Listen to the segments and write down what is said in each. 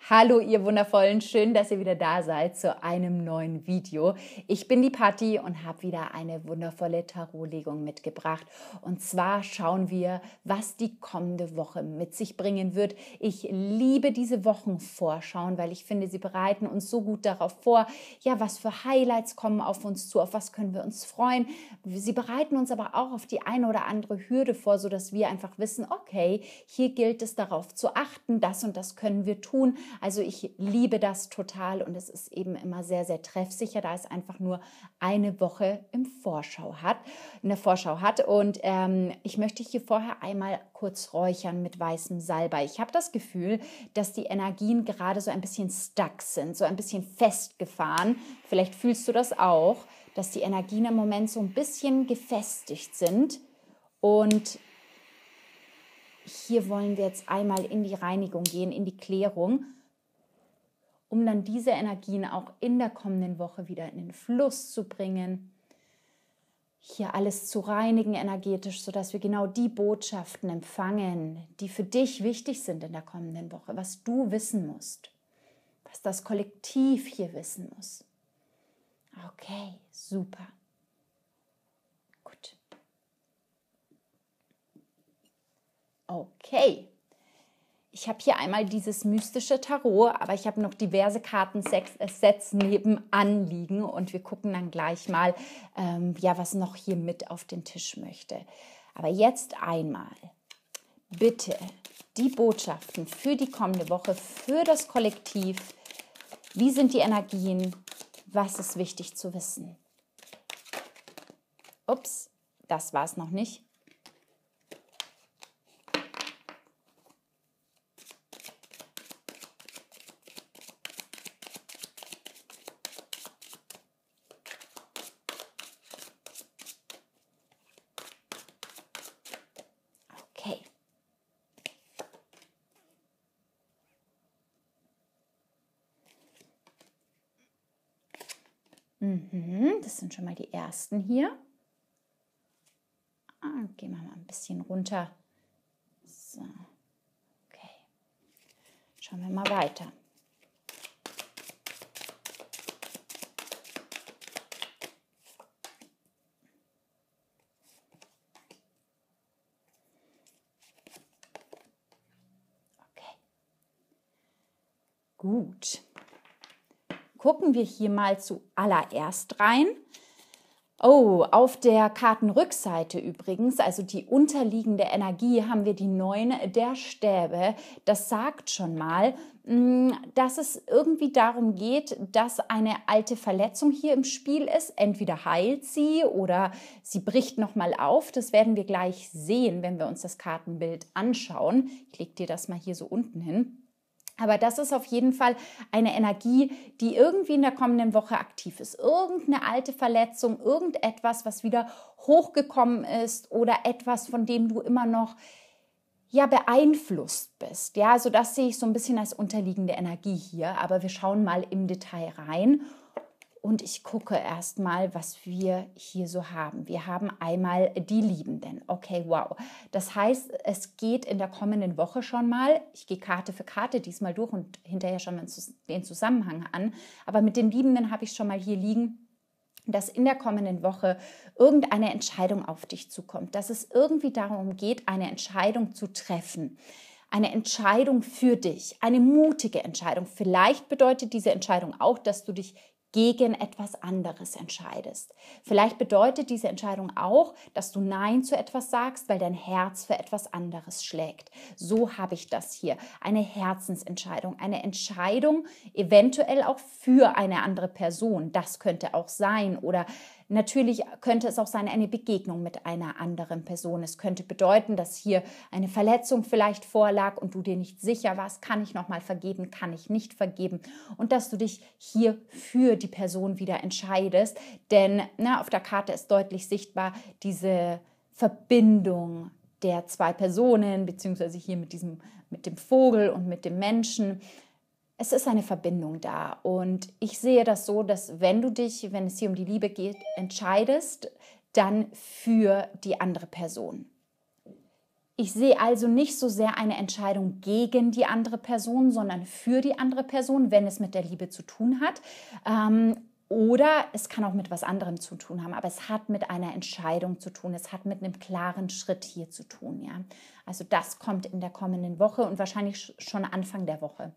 Hallo ihr Wundervollen, schön, dass ihr wieder da seid zu einem neuen Video. Ich bin die Patti und habe wieder eine wundervolle Tarotlegung mitgebracht. Und zwar schauen wir, was die kommende Woche mit sich bringen wird. Ich liebe diese Wochenvorschauen, weil ich finde, sie bereiten uns so gut darauf vor, ja, was für Highlights kommen auf uns zu, auf was können wir uns freuen. Sie bereiten uns aber auch auf die eine oder andere Hürde vor, sodass wir einfach wissen, okay, hier gilt es darauf zu achten, das und das können wir tun. Also ich liebe das total und es ist eben immer sehr, sehr treffsicher, da es einfach nur eine Woche in der Vorschau hat. Und ich möchte hier vorher einmal kurz räuchern mit weißem Salbei. Ich habe das Gefühl, dass die Energien gerade so ein bisschen stuck sind, so ein bisschen festgefahren. Vielleicht fühlst du das auch, dass die Energien im Moment so ein bisschen gefestigt sind. Und hier wollen wir jetzt einmal in die Reinigung gehen, in die Klärung, um dann diese Energien auch in der kommenden Woche wieder in den Fluss zu bringen. Hier alles zu reinigen energetisch, sodass wir genau die Botschaften empfangen, die für dich wichtig sind in der kommenden Woche, was du wissen musst, was das Kollektiv hier wissen muss. Okay, super. Gut. Okay. Ich habe hier einmal dieses mystische Tarot, aber ich habe noch diverse Kartensets nebenan liegen und wir gucken dann gleich mal, ja, was noch hier mit auf den Tisch möchte. Aber jetzt einmal bitte die Botschaften für die kommende Woche, für das Kollektiv. Wie sind die Energien? Was ist wichtig zu wissen? Ups, das war es noch nicht. Okay. Das sind schon mal die ersten hier. Gehen wir mal ein bisschen runter. So. Okay. Schauen wir mal weiter. Okay. Gut. Gucken wir hier mal zuallererst rein. Oh, auf der Kartenrückseite übrigens, also die unterliegende Energie, haben wir die 9 der Stäbe. Das sagt schon mal, dass es irgendwie darum geht, dass eine alte Verletzung hier im Spiel ist. Entweder heilt sie oder sie bricht nochmal auf. Das werden wir gleich sehen, wenn wir uns das Kartenbild anschauen. Ich lege dir das mal hier so unten hin. Aber das ist auf jeden Fall eine Energie, die irgendwie in der kommenden Woche aktiv ist. Irgendeine alte Verletzung, irgendetwas, was wieder hochgekommen ist oder etwas, von dem du immer noch ja, beeinflusst bist. Ja, also das sehe ich so ein bisschen als unterliegende Energie hier. Aber wir schauen mal im Detail rein. Und ich gucke erstmal, was wir hier so haben. Wir haben einmal die Liebenden. Okay, wow. Das heißt, es geht in der kommenden Woche schon mal, ich gehe Karte für Karte diesmal durch und hinterher schauen wir uns den Zusammenhang an. Aber mit den Liebenden habe ich schon mal hier liegen, dass in der kommenden Woche irgendeine Entscheidung auf dich zukommt. Dass es irgendwie darum geht, eine Entscheidung zu treffen. Eine Entscheidung für dich, eine mutige Entscheidung. Vielleicht bedeutet diese Entscheidung auch, dass du dich gegen etwas anderes entscheidest. Vielleicht bedeutet diese Entscheidung auch, dass du Nein zu etwas sagst, weil dein Herz für etwas anderes schlägt. So habe ich das hier. Eine Herzensentscheidung, eine Entscheidung eventuell auch für eine andere Person. Das könnte auch sein. Oder natürlich könnte es auch sein, eine Begegnung mit einer anderen Person. Es könnte bedeuten, dass hier eine Verletzung vielleicht vorlag und du dir nicht sicher warst, kann ich nochmal vergeben, kann ich nicht vergeben. Und dass du dich hier für die Person wieder entscheidest. Denn auf der Karte ist deutlich sichtbar diese Verbindung der zwei Personen, beziehungsweise hier mit dem Vogel und mit dem Menschen. Es ist eine Verbindung da und ich sehe das so, dass wenn es hier um die Liebe geht, entscheidest, dann für die andere Person. Ich sehe also nicht so sehr eine Entscheidung gegen die andere Person, sondern für die andere Person, wenn es mit der Liebe zu tun hat. Oder es kann auch mit was anderem zu tun haben, aber es hat mit einer Entscheidung zu tun, es hat mit einem klaren Schritt hier zu tun. Ja? Also das kommt in der kommenden Woche und wahrscheinlich schon Anfang der Woche.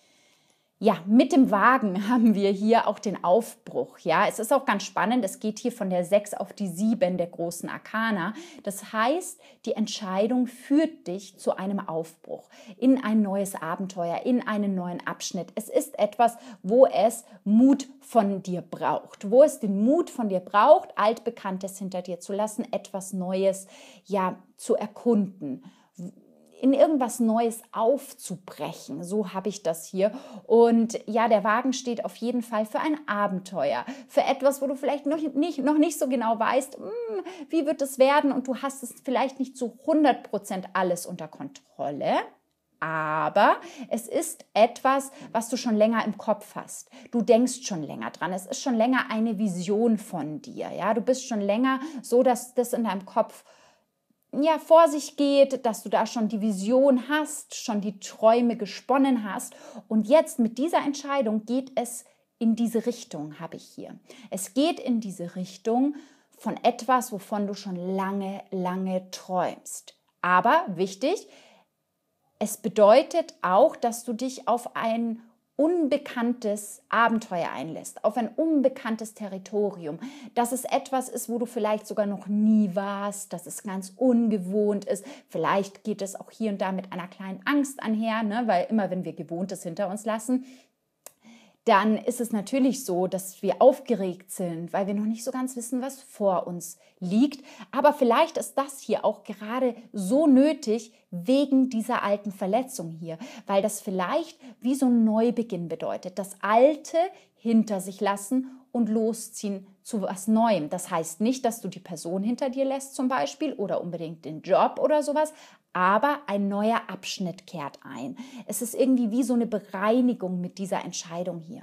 Ja, mit dem Wagen haben wir hier auch den Aufbruch. Ja, es ist auch ganz spannend. Es geht hier von der 6 auf die 7 der großen Arkana. Das heißt, die Entscheidung führt dich zu einem Aufbruch, in ein neues Abenteuer, in einen neuen Abschnitt. Es ist etwas, wo es Mut von dir braucht, wo es den Mut von dir braucht, Altbekanntes hinter dir zu lassen, etwas Neues, ja, zu erkunden, in irgendwas Neues aufzubrechen. So habe ich das hier. Und ja, der Wagen steht auf jeden Fall für ein Abenteuer, für etwas, wo du vielleicht noch nicht so genau weißt, wie wird es werden, und du hast es vielleicht nicht zu 100% alles unter Kontrolle. Aber es ist etwas, was du schon länger im Kopf hast. Du denkst schon länger dran. Es ist schon länger eine Vision von dir. Ja? Du bist schon länger so, dass das in deinem Kopf vor sich geht, dass du da schon die Vision hast, schon die Träume gesponnen hast. Und jetzt mit dieser Entscheidung geht es in diese Richtung, habe ich hier. Es geht in diese Richtung von etwas, wovon du schon lange, lange träumst. Aber wichtig, es bedeutet auch, dass du dich auf ein unbekanntes Abenteuer einlässt, auf ein unbekanntes Territorium, dass es etwas ist, wo du vielleicht sogar noch nie warst, dass es ganz ungewohnt ist. Vielleicht geht es auch hier und da mit einer kleinen Angst einher, ne? Weil immer, wenn wir Gewohntes hinter uns lassen, dann ist es natürlich so, dass wir aufgeregt sind, weil wir noch nicht so ganz wissen, was vor uns liegt. Aber vielleicht ist das hier auch gerade so nötig wegen dieser alten Verletzung hier, weil das vielleicht wie so ein Neubeginn bedeutet. Das Alte hinter sich lassen und losziehen zu was Neuem. Das heißt nicht, dass du die Person hinter dir lässt zum Beispiel oder unbedingt den Job oder sowas, aber ein neuer Abschnitt kehrt ein. Es ist irgendwie wie so eine Bereinigung mit dieser Entscheidung hier.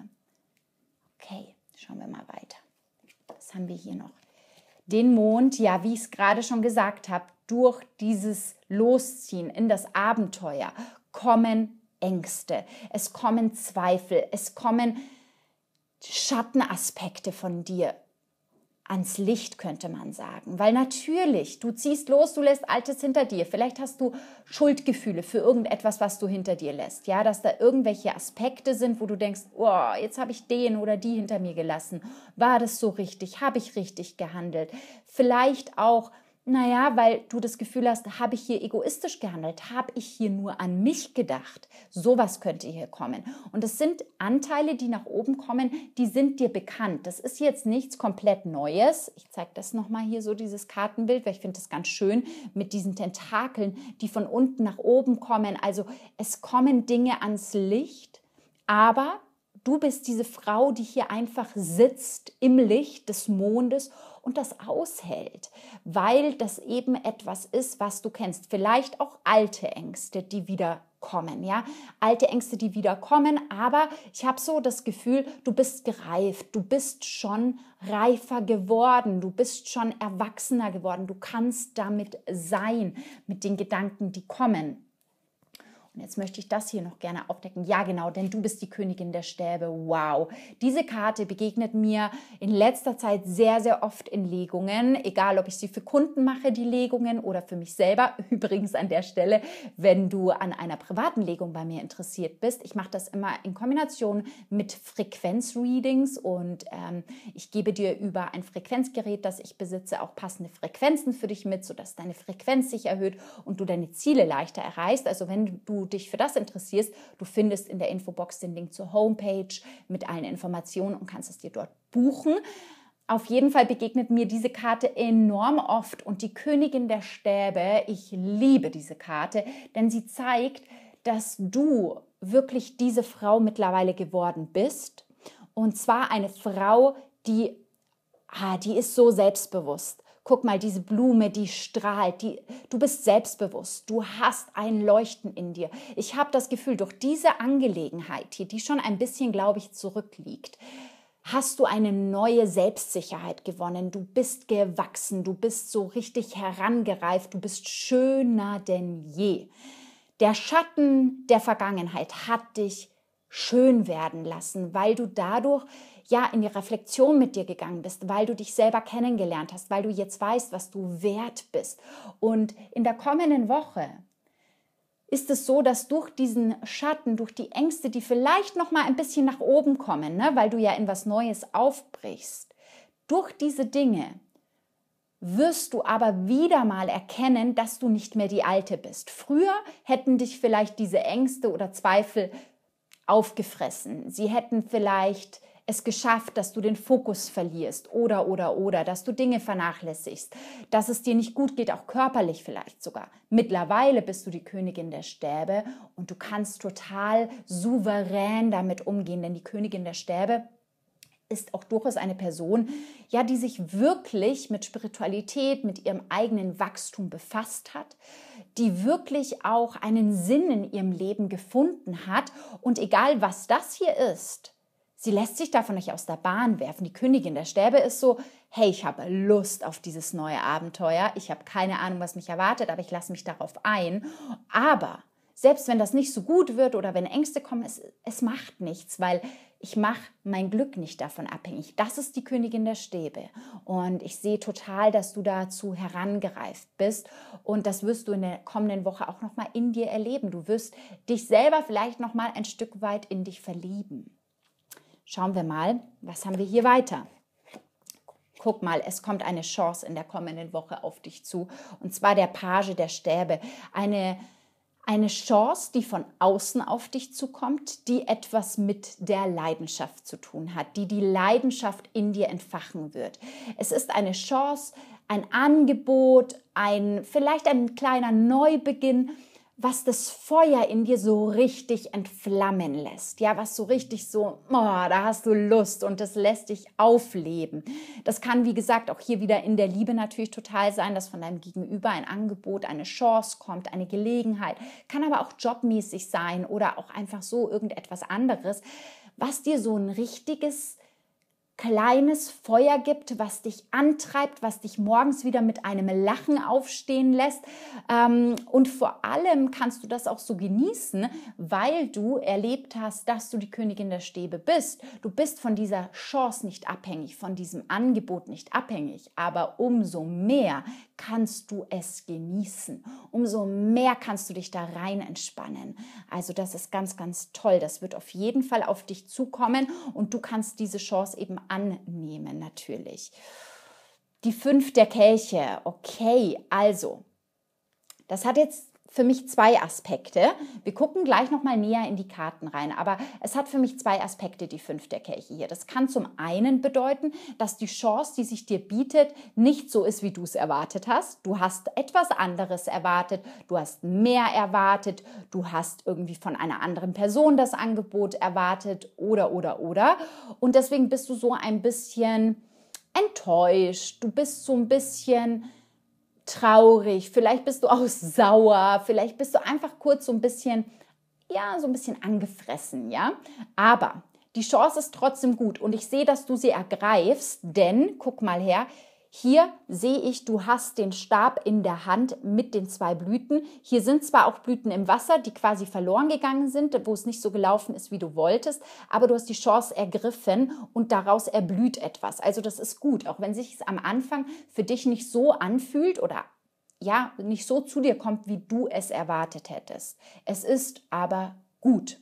Okay, schauen wir mal weiter. Was haben wir hier noch? Den Mond, ja, wie ich es gerade schon gesagt habe, durch dieses Losziehen in das Abenteuer kommen Ängste, es kommen Zweifel, es kommen Schattenaspekte von dir ans Licht, könnte man sagen. Weil natürlich, du ziehst los, du lässt Altes hinter dir. Vielleicht hast du Schuldgefühle für irgendetwas, was du hinter dir lässt. Ja, dass da irgendwelche Aspekte sind, wo du denkst, oh, jetzt habe ich den oder die hinter mir gelassen. War das so richtig? Habe ich richtig gehandelt? Vielleicht auch, weil du das Gefühl hast, habe ich hier egoistisch gehandelt? Habe ich hier nur an mich gedacht? Sowas könnte hier kommen. Und das sind Anteile, die nach oben kommen, die sind dir bekannt. Das ist jetzt nichts komplett Neues. Ich zeige das nochmal hier so, dieses Kartenbild, weil ich finde das ganz schön mit diesen Tentakeln, die von unten nach oben kommen. Also es kommen Dinge ans Licht, aber du bist diese Frau, die hier einfach sitzt im Licht des Mondes und das aushält, weil das eben etwas ist, was du kennst. Vielleicht auch alte Ängste, die wieder kommen, ja, alte Ängste, die wieder kommen, aber ich habe so das Gefühl, du bist gereift, du bist schon reifer geworden, du bist schon erwachsener geworden, du kannst damit sein, mit den Gedanken, die kommen. Und jetzt möchte ich das hier noch gerne aufdecken. Ja, genau, denn du bist die Königin der Stäbe. Wow. Diese Karte begegnet mir in letzter Zeit sehr, sehr oft in Legungen. Egal, ob ich sie für Kunden mache, die Legungen, oder für mich selber. Übrigens an der Stelle, wenn du an einer privaten Legung bei mir interessiert bist. Ich mache das immer in Kombination mit Frequenzreadings und ich gebe dir über ein Frequenzgerät, das ich besitze, auch passende Frequenzen für dich mit, sodass deine Frequenz sich erhöht und du deine Ziele leichter erreichst. Also wenn du dich für das interessierst, du findest in der Infobox den Link zur Homepage mit allen Informationen und kannst es dir dort buchen. Auf jeden Fall begegnet mir diese Karte enorm oft und die Königin der Stäbe, ich liebe diese Karte, denn sie zeigt, dass du wirklich diese Frau mittlerweile geworden bist, und zwar eine Frau, die ist so selbstbewusst. Guck mal, diese Blume, die strahlt, du bist selbstbewusst, du hast ein Leuchten in dir. Ich habe das Gefühl, durch diese Angelegenheit hier, die schon ein bisschen, glaube ich, zurückliegt, hast du eine neue Selbstsicherheit gewonnen. Du bist gewachsen, du bist so richtig herangereift, du bist schöner denn je. Der Schatten der Vergangenheit hat dich schön werden lassen, weil du dadurch ja in die Reflexion mit dir gegangen bist, weil du dich selber kennengelernt hast, weil du jetzt weißt, was du wert bist. Und in der kommenden Woche ist es so, dass durch diesen Schatten, durch die Ängste, die vielleicht noch mal ein bisschen nach oben kommen, ne, weil du ja in was Neues aufbrichst, durch diese Dinge wirst du aber wieder mal erkennen, dass du nicht mehr die Alte bist. Früher hätten dich vielleicht diese Ängste oder Zweifel aufgefressen. Sie hätten vielleicht es geschafft, dass du den Fokus verlierst oder, dass du Dinge vernachlässigst, dass es dir nicht gut geht, auch körperlich vielleicht sogar. Mittlerweile bist du die Königin der Stäbe und du kannst total souverän damit umgehen, denn die Königin der Stäbe ist auch durchaus eine Person, ja, die sich wirklich mit Spiritualität, mit ihrem eigenen Wachstum befasst hat, die wirklich auch einen Sinn in ihrem Leben gefunden hat. Und egal, was das hier ist, sie lässt sich davon nicht aus der Bahn werfen. Die Königin der Stäbe ist so, hey, ich habe Lust auf dieses neue Abenteuer. Ich habe keine Ahnung, was mich erwartet, aber ich lasse mich darauf ein. Aber selbst wenn das nicht so gut wird oder wenn Ängste kommen, es macht nichts, weil ich mache mein Glück nicht davon abhängig. Das ist die Königin der Stäbe. Und ich sehe total, dass du dazu herangereift bist. Und das wirst du in der kommenden Woche auch nochmal in dir erleben. Du wirst dich selber vielleicht nochmal ein Stück weit in dich verlieben. Schauen wir mal, was haben wir hier weiter? Guck mal, es kommt eine Chance in der kommenden Woche auf dich zu. Und zwar der Page der Stäbe. Eine Chance, die von außen auf dich zukommt, die etwas mit der Leidenschaft zu tun hat, die Leidenschaft in dir entfachen wird. Es ist eine Chance, ein Angebot, vielleicht ein kleiner Neubeginn, was das Feuer in dir so richtig entflammen lässt. Ja, was so richtig so, da hast du Lust und das lässt dich aufleben. Das kann, wie gesagt, auch hier wieder in der Liebe natürlich total sein, dass von deinem Gegenüber ein Angebot, eine Chance kommt, eine Gelegenheit. Kann aber auch jobmäßig sein oder auch einfach so irgendetwas anderes, was dir so ein richtiges kleines Feuer gibt, was dich antreibt, was dich morgens wieder mit einem Lachen aufstehen lässt. Und vor allem kannst du das auch so genießen, weil du erlebt hast, dass du die Königin der Stäbe bist. Du bist von dieser Chance nicht abhängig, von diesem Angebot nicht abhängig, aber umso mehr kannst du es genießen. Umso mehr kannst du dich da rein entspannen. Also das ist ganz, ganz toll. Das wird auf jeden Fall auf dich zukommen und du kannst diese Chance eben annehmen natürlich. Die 5 der Kelche. Okay, also das hat jetzt für mich 2 Aspekte. Wir gucken gleich nochmal näher in die Karten rein, aber es hat für mich 2 Aspekte, die 5 der Kelche hier. Das kann zum einen bedeuten, dass die Chance, die sich dir bietet, nicht so ist, wie du es erwartet hast. Du hast etwas anderes erwartet, du hast mehr erwartet, du hast irgendwie von einer anderen Person das Angebot erwartet oder. Und deswegen bist du so ein bisschen enttäuscht, du bist so ein bisschen traurig, vielleicht bist du auch sauer, vielleicht bist du einfach kurz so ein bisschen angefressen, ja. Aber die Chance ist trotzdem gut und ich sehe, dass du sie ergreifst, denn, guck mal her, hier sehe ich, du hast den Stab in der Hand mit den 2 Blüten. Hier sind zwar auch Blüten im Wasser, die quasi verloren gegangen sind, wo es nicht so gelaufen ist, wie du wolltest, aber du hast die Chance ergriffen und daraus erblüht etwas. Also das ist gut, auch wenn sich es am Anfang für dich nicht so anfühlt oder ja, nicht so zu dir kommt, wie du es erwartet hättest. Es ist aber gut.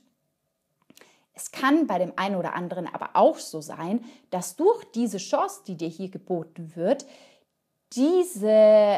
Es kann bei dem einen oder anderen aber auch so sein, dass durch diese Chance, die dir hier geboten wird, diese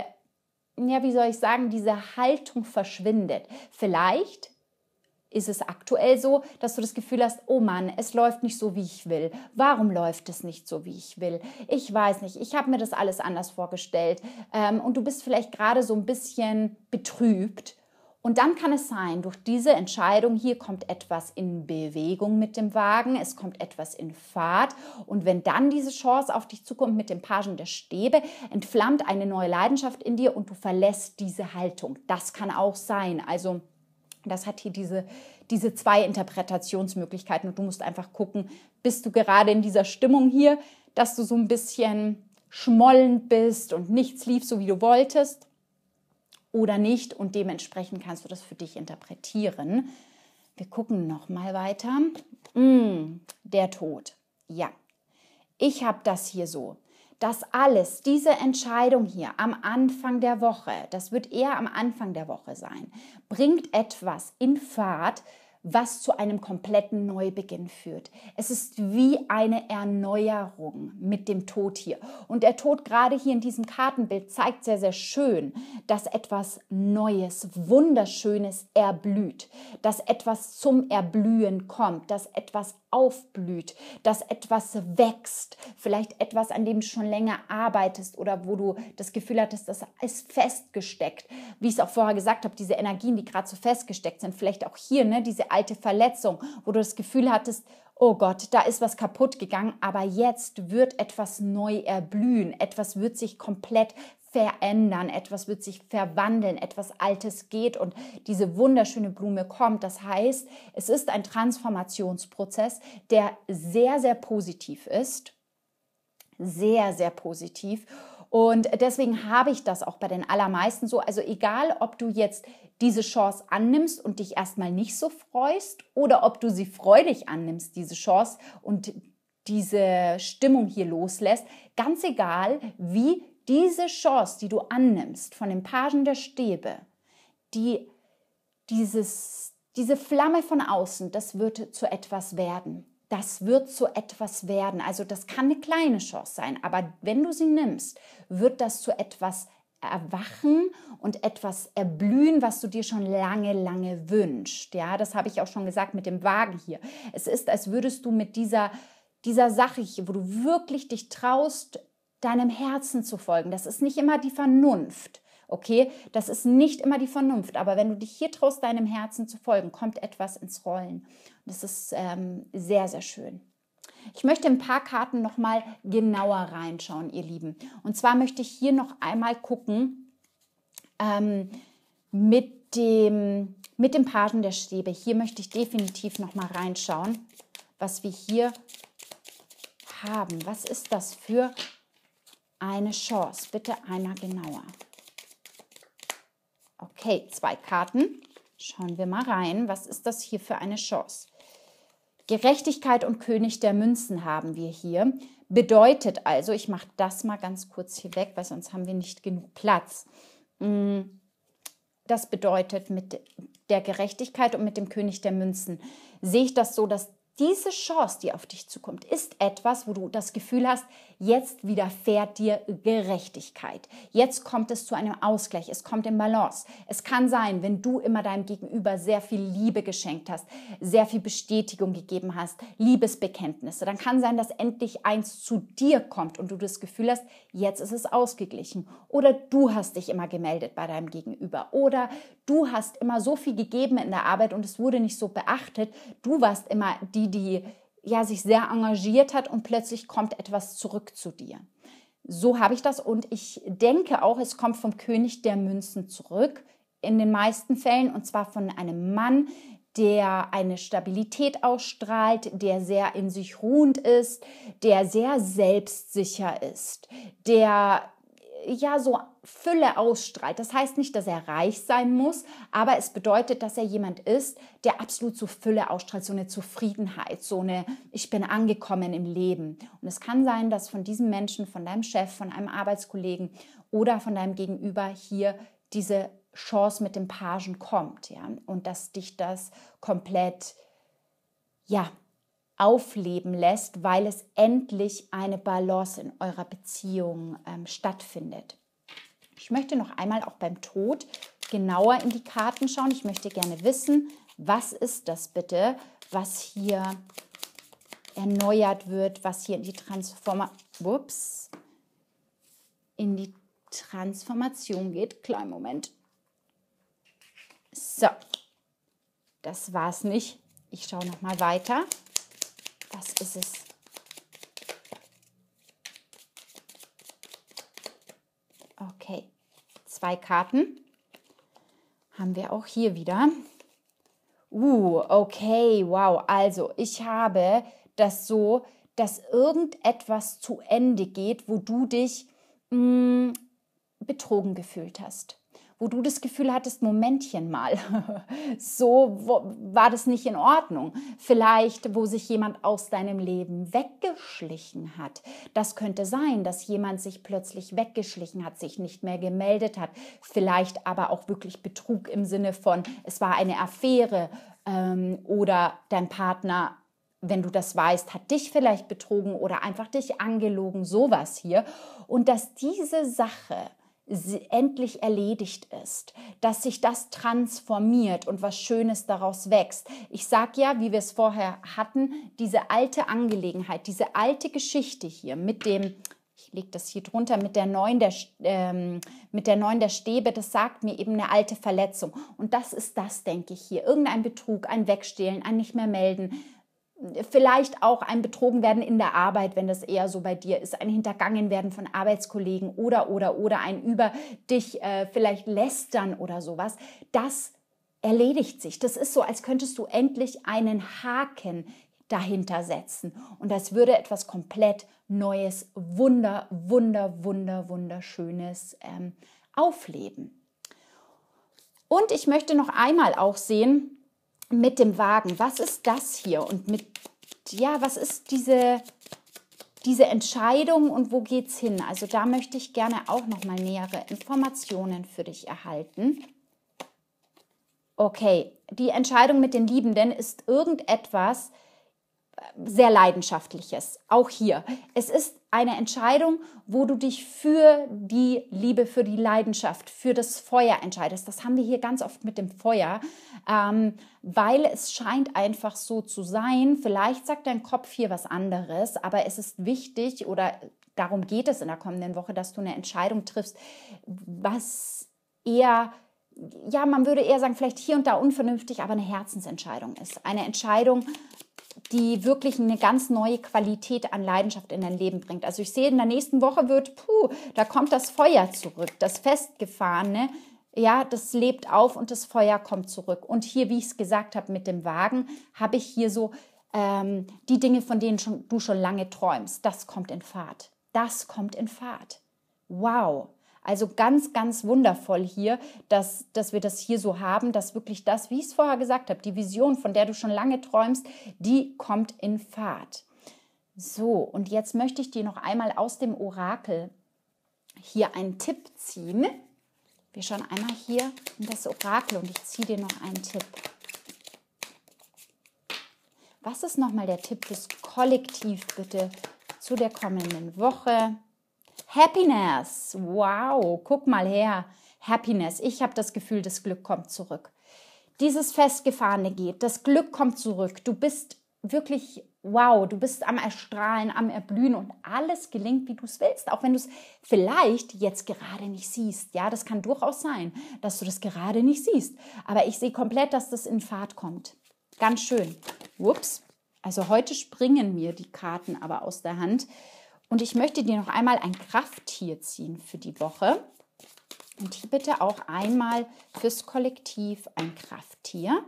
Haltung verschwindet. Vielleicht ist es aktuell so, dass du das Gefühl hast, oh Mann, es läuft nicht so, wie ich will. Warum läuft es nicht so, wie ich will? Ich weiß nicht, ich habe mir das alles anders vorgestellt. Und du bist vielleicht gerade so ein bisschen betrübt. Und dann kann es sein, durch diese Entscheidung, hier kommt etwas in Bewegung mit dem Wagen, es kommt etwas in Fahrt. Und wenn dann diese Chance auf dich zukommt mit dem Pagen der Stäbe, entflammt eine neue Leidenschaft in dir und du verlässt diese Haltung. Das kann auch sein. Also Das hat hier diese zwei Interpretationsmöglichkeiten und du musst einfach gucken, bist du gerade in dieser Stimmung hier, dass du so ein bisschen schmollend bist und nichts lief so, wie du wolltest oder nicht und dementsprechend kannst du das für dich interpretieren. Wir gucken nochmal weiter. Der Tod. Ja, ich habe das hier so. Das alles, diese Entscheidung hier am Anfang der Woche, das wird eher am Anfang der Woche sein, bringt etwas in Fahrt, was zu einem kompletten Neubeginn führt. Es ist wie eine Erneuerung mit dem Tod hier. Und der Tod gerade hier in diesem Kartenbild zeigt sehr, sehr schön, dass etwas Neues, Wunderschönes erblüht, dass etwas zum Erblühen kommt, dass etwas aufblüht, dass etwas wächst, vielleicht etwas, an dem du schon länger arbeitest oder wo du das Gefühl hattest, das ist festgesteckt. Wie ich es auch vorher gesagt habe, diese Energien, die gerade so festgesteckt sind, vielleicht auch hier, ne, diese alte Verletzung, wo du das Gefühl hattest, oh Gott, da ist was kaputt gegangen, aber jetzt wird etwas neu erblühen, etwas wird sich komplett verändern, etwas wird sich verwandeln, etwas Altes geht und diese wunderschöne Blume kommt. Das heißt, es ist ein Transformationsprozess, der sehr, sehr positiv ist, sehr, sehr positiv. Und deswegen habe ich das auch bei den allermeisten so. Also egal, ob du jetzt diese Chance annimmst und dich erstmal nicht so freust oder ob du sie freudig annimmst, diese Chance und diese Stimmung hier loslässt, ganz egal, wie diese Chance, die du annimmst von dem Pagen der Stäbe, diese Flamme von außen, das wird zu etwas werden. Das wird zu etwas werden. Also das kann eine kleine Chance sein, aber wenn du sie nimmst, wird das zu etwas erwachen und etwas erblühen, was du dir schon lange, lange wünschst. Ja, das habe ich auch schon gesagt mit dem Wagen hier. Es ist, als würdest du mit dieser Sache hier, wo du wirklich dich traust, deinem Herzen zu folgen. Das ist nicht immer die Vernunft. Okay, das ist nicht immer die Vernunft, aber wenn du dich hier traust, deinem Herzen zu folgen, kommt etwas ins Rollen. Das ist sehr, sehr schön. Ich möchte ein paar Karten noch mal genauer reinschauen, ihr Lieben. Und zwar möchte ich hier noch einmal gucken mit dem Pagen der Stäbe. Hier möchte ich definitiv noch mal reinschauen, was wir hier haben. Was ist das für eine Chance? Bitte einmal genauer. Okay, 2 Karten. Schauen wir mal rein. Was ist das hier für eine Chance? Gerechtigkeit und König der Münzen haben wir hier. Bedeutet also, ich mache das mal ganz kurz hier weg, weil sonst haben wir nicht genug Platz. Das bedeutet, mit der Gerechtigkeit und mit dem König der Münzen sehe ich das so, dass diese Chance, die auf dich zukommt, ist etwas, wo du das Gefühl hast, jetzt widerfährt dir Gerechtigkeit. Jetzt kommt es zu einem Ausgleich, es kommt in Balance. Es kann sein, wenn du immer deinem Gegenüber sehr viel Liebe geschenkt hast, sehr viel Bestätigung gegeben hast, Liebesbekenntnisse, dann kann sein, dass endlich eins zu dir kommt und du das Gefühl hast, jetzt ist es ausgeglichen. Oder du hast dich immer gemeldet bei deinem Gegenüber. Oder du hast immer so viel gegeben in der Arbeit und es wurde nicht so beachtet. Du warst immer die ja sich sehr engagiert hat und plötzlich kommt etwas zurück zu dir. So habe ich das und ich denke auch, es kommt vom König der Münzen zurück in den meisten Fällen und zwar von einem Mann, der eine Stabilität ausstrahlt, der sehr in sich ruhend ist, der sehr selbstsicher ist, der ja so Fülle ausstrahlt. Das heißt nicht, dass er reich sein muss, aber es bedeutet, dass er jemand ist, der absolut so Fülle ausstrahlt, so eine Zufriedenheit, so eine ich bin angekommen im Leben. Und es kann sein, dass von diesem Menschen, von deinem Chef, von einem Arbeitskollegen oder von deinem Gegenüber hier diese Chance mit dem Pagen kommt, ja, und dass dich das komplett, ja, aufleben lässt, weil es endlich eine Balance in eurer Beziehung stattfindet. Ich möchte noch einmal auch beim Tod genauer in die Karten schauen. Ich möchte gerne wissen, was ist das bitte, was hier erneuert wird, was hier in die Transformation geht. Kleinen Moment. So, das war es nicht. Ich schaue noch mal weiter. Was ist es? Okay, 2 Karten haben wir auch hier wieder. Okay, wow. Also ich habe das so, dass irgendetwas zu Ende geht, wo du dich betrogen gefühlt hast. Wo du das Gefühl hattest, Momentchen mal, war das nicht in Ordnung. Vielleicht, wo sich jemand aus deinem Leben weggeschlichen hat. Das könnte sein, dass jemand sich plötzlich weggeschlichen hat, sich nicht mehr gemeldet hat. Vielleicht aber auch wirklich Betrug im Sinne von, es war eine Affäre oder dein Partner, wenn du das weißt, hat dich vielleicht betrogen oder einfach dich angelogen, sowas hier. Und dass diese Sache endlich erledigt ist, dass sich das transformiert und was Schönes daraus wächst. Ich sage ja, wie wir es vorher hatten, diese alte Angelegenheit, diese alte Geschichte hier mit dem, ich lege das hier drunter, mit der neuen der Stäbe, das sagt mir eben eine alte Verletzung. Und das ist das, denke ich hier. Irgendein Betrug, ein Wegstehlen, ein nicht mehr melden, vielleicht auch ein Betrogenwerden in der Arbeit, wenn das eher so bei dir ist, ein Hintergangenwerden von Arbeitskollegen oder ein über dich vielleicht lästern oder sowas, das erledigt sich. Das ist so, als könntest du endlich einen Haken dahinter setzen und das würde etwas komplett Neues, wunderschönes aufleben. Und ich möchte noch einmal auch sehen, mit dem Wagen, was ist das hier und was ist diese Entscheidung und wo geht's hin? Also da möchte ich gerne auch noch mal nähere Informationen für dich erhalten. Okay, die Entscheidung mit den Liebenden ist irgendetwas sehr Leidenschaftliches, auch hier. Es ist eine Entscheidung, wo du dich für die Liebe, für die Leidenschaft, für das Feuer entscheidest. Das haben wir hier ganz oft mit dem Feuer, weil es scheint einfach so zu sein. Vielleicht sagt dein Kopf hier was anderes, aber es ist wichtig oder darum geht es in der kommenden Woche, dass du eine Entscheidung triffst, was eher, ja, man würde eher sagen, vielleicht hier und da unvernünftig, aber eine Herzensentscheidung ist. Eine Entscheidung, die wirklich eine ganz neue Qualität an Leidenschaft in dein Leben bringt. Also ich sehe, in der nächsten Woche da kommt das Feuer zurück, das Festgefahrene, ja, das lebt auf und das Feuer kommt zurück. Und hier, wie ich es gesagt habe mit dem Wagen, habe ich hier so die Dinge, von denen du schon lange träumst. Das kommt in Fahrt. Das kommt in Fahrt. Wow. Also ganz wundervoll hier, dass wir das hier so haben, dass wirklich das, wie ich es vorher gesagt habe, die Vision, von der du schon lange träumst, die kommt in Fahrt. So, und jetzt möchte ich dir noch einmal aus dem Orakel hier einen Tipp ziehen. Wir schauen einmal hier in das Orakel und ich ziehe dir noch einen Tipp. Was ist nochmal der Tipp fürs Kollektiv bitte zu der kommenden Woche? Happiness, wow, guck mal her, Happiness. Ich habe das Gefühl, das Glück kommt zurück. Dieses Festgefahrene geht, das Glück kommt zurück. Du bist wirklich, wow, du bist am Erstrahlen, am Erblühen und alles gelingt, wie du es willst. Auch wenn du es vielleicht jetzt gerade nicht siehst. Ja, das kann durchaus sein, dass du das gerade nicht siehst. Aber ich sehe komplett, dass das in Fahrt kommt. Ganz schön. Ups, also heute springen mir die Karten aber aus der Hand. Und ich möchte dir noch einmal ein Krafttier ziehen für die Woche. Und hier bitte auch einmal fürs Kollektiv ein Krafttier.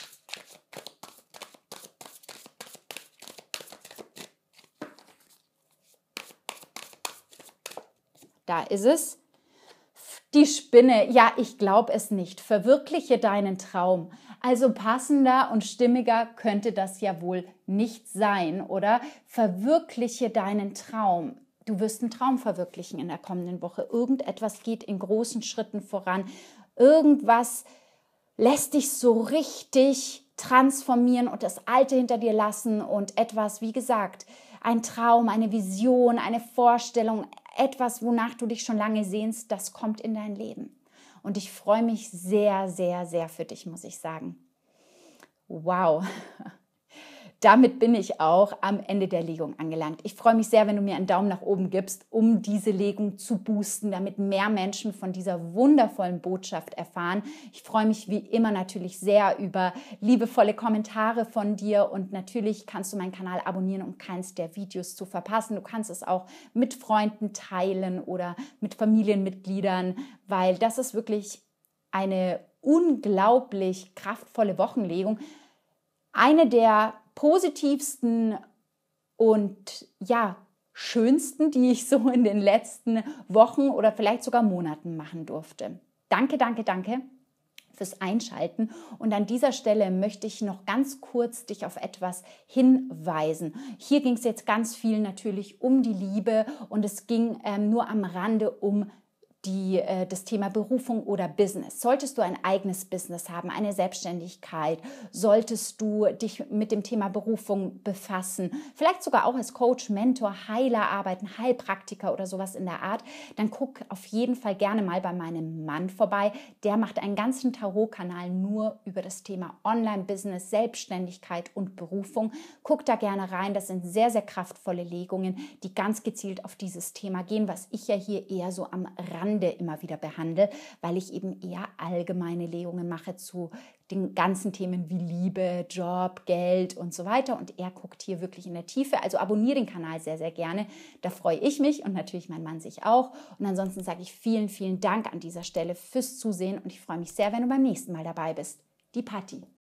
Da ist es. Die Spinne. Ja, ich glaube es nicht. Verwirkliche deinen Traum. Also passender und stimmiger könnte das ja wohl nicht sein, oder? Verwirkliche deinen Traum. Du wirst einen Traum verwirklichen in der kommenden Woche. Irgendetwas geht in großen Schritten voran. Irgendwas lässt dich so richtig transformieren und das Alte hinter dir lassen und etwas, wie gesagt, ein Traum, eine Vision, eine Vorstellung, etwas, wonach du dich schon lange sehnst, das kommt in dein Leben. Und ich freue mich sehr für dich, muss ich sagen. Wow. Damit bin ich auch am Ende der Legung angelangt. Ich freue mich sehr, wenn du mir einen Daumen nach oben gibst, um diese Legung zu boosten, damit mehr Menschen von dieser wundervollen Botschaft erfahren. Ich freue mich wie immer natürlich sehr über liebevolle Kommentare von dir und natürlich kannst du meinen Kanal abonnieren, um keins der Videos zu verpassen. Du kannst es auch mit Freunden teilen oder mit Familienmitgliedern, weil das ist wirklich eine unglaublich kraftvolle Wochenlegung. Eine der positivsten und ja, schönsten, die ich so in den letzten Wochen oder vielleicht sogar Monaten machen durfte. Danke, danke, danke fürs Einschalten. Und an dieser Stelle möchte ich noch ganz kurz dich auf etwas hinweisen. Hier ging es jetzt ganz viel natürlich um die Liebe und es ging nur am Rande um das Thema Berufung oder Business. Solltest du ein eigenes Business haben, eine Selbstständigkeit, solltest du dich mit dem Thema Berufung befassen, vielleicht sogar auch als Coach, Mentor, Heiler arbeiten, Heilpraktiker oder sowas in der Art, dann guck auf jeden Fall gerne mal bei meinem Mann vorbei. Der macht einen ganzen Tarotkanal nur über das Thema Online-Business, Selbstständigkeit und Berufung. Guck da gerne rein. Das sind sehr, sehr kraftvolle Legungen, die ganz gezielt auf dieses Thema gehen, was ich ja hier eher so am Rande immer wieder behandle, weil ich eben eher allgemeine Legungen mache zu den ganzen Themen wie Liebe, Job, Geld und so weiter. Und er guckt hier wirklich in der Tiefe. Also abonniere den Kanal sehr, sehr gerne. Da freue ich mich und natürlich mein Mann sich auch. Und ansonsten sage ich vielen, vielen Dank an dieser Stelle fürs Zusehen und ich freue mich sehr, wenn du beim nächsten Mal dabei bist. Die Patti.